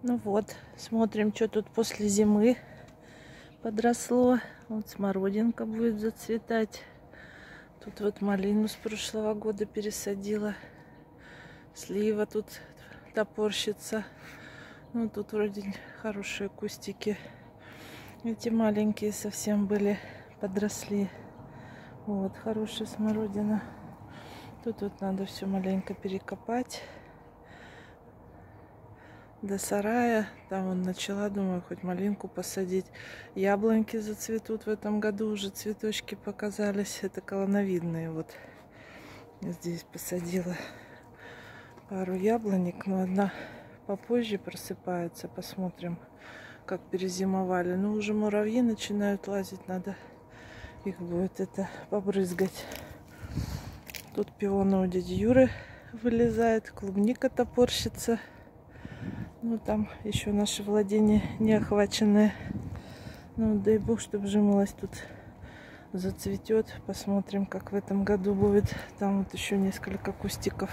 Ну вот, смотрим, что тут после зимы подросло. Вот смородинка будет зацветать. Тут вот малину с прошлого года пересадила. Слива тут топорщится. Ну, тут вроде хорошие кустики. Эти маленькие совсем были, подросли. Вот, хорошая смородина. Тут вот надо все маленько перекопать до сарая. Там он начала, думаю, хоть малинку посадить. Яблоньки зацветут в этом году, уже цветочки показались. Это колоновидные. Вот здесь посадила пару яблонек, но одна попозже просыпается. Посмотрим, как перезимовали. Ну, уже муравьи начинают лазить, надо их будет это побрызгать. Тут пионы у дяди Юры вылезает, клубника топорщится. Ну, там еще наше владение не охваченное. Ну, дай бог, чтобы жимолость тут зацветет. Посмотрим, как в этом году будет. Там вот еще несколько кустиков.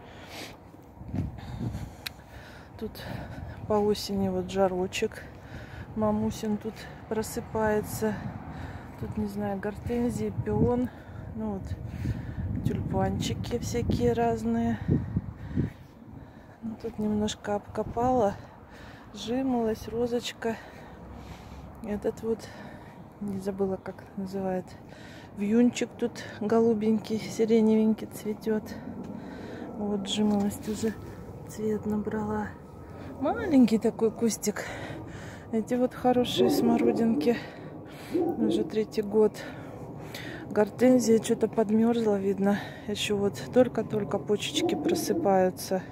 Тут по осени вот жарочек. Мамусин тут просыпается. Тут, не знаю, гортензии, пион. Ну вот, тюльпанчики всякие разные. Тут немножко обкопала, жимолость, розочка. Этот вот, не забыла, как называют, вьюнчик тут голубенький, сиреневенький цветет. Вот жимолость уже цвет набрала. Маленький такой кустик. Эти вот хорошие смородинки. Уже 3-й год. Гортензия что-то подмерзла, видно. Еще вот только-только почечки просыпаются.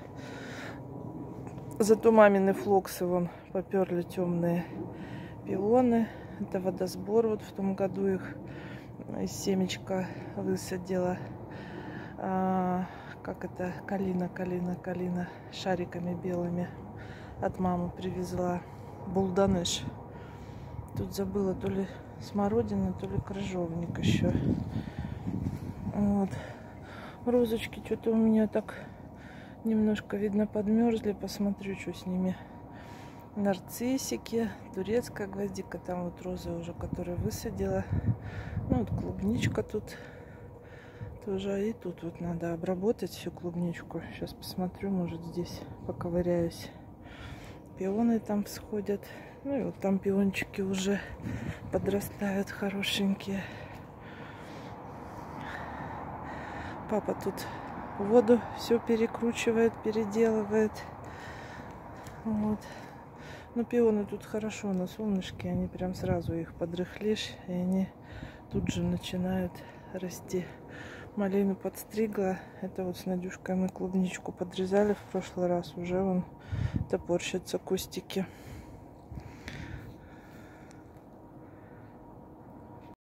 Зато мамины флоксы вон поперли темные. Пионы. Это водосбор. Вот в том году их из семечка высадила. Как это? Калина. Шариками белыми. От мамы привезла. Булданыш. Тут забыла, то ли смородина, то ли крыжовник еще. Вот. Розочки что-то у меня так немножко, видно, подмерзли. Посмотрю, что с ними. Нарциссики, турецкая гвоздика. Там вот роза уже, которую высадила. Ну вот клубничка тут тоже. И тут вот надо обработать всю клубничку. Сейчас посмотрю, может здесь поковыряюсь. Пионы там всходят. Ну и вот там пиончики уже подрастают хорошенькие. Папа тут воду все перекручивает, переделывает. Вот. Но пионы тут хорошо на солнышке. Они прям сразу их подрыхлишь. И они тут же начинают расти. Малину подстригла. Это вот с Надюшкой мы клубничку подрезали в прошлый раз. Уже вон топорщатся кустики.